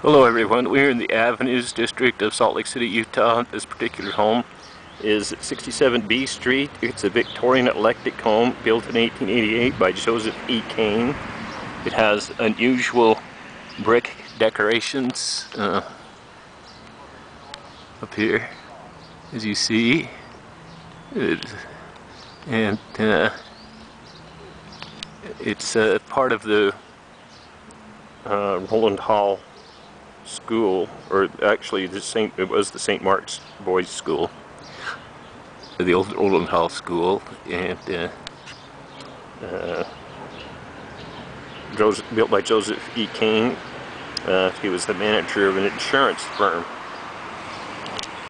Hello everyone, we're in the Avenues district of Salt Lake City, Utah. This particular home is at 67B Street. It's a Victorian eclectic home built in 1888 by Joseph E Caine. It has unusual brick decorations up here, as you see. And it's part of the Roland Hall School, or actually it was the St. Mark's Boys School, the old Roland Hall School, and built by Joseph E Caine. He was the manager of an insurance firm.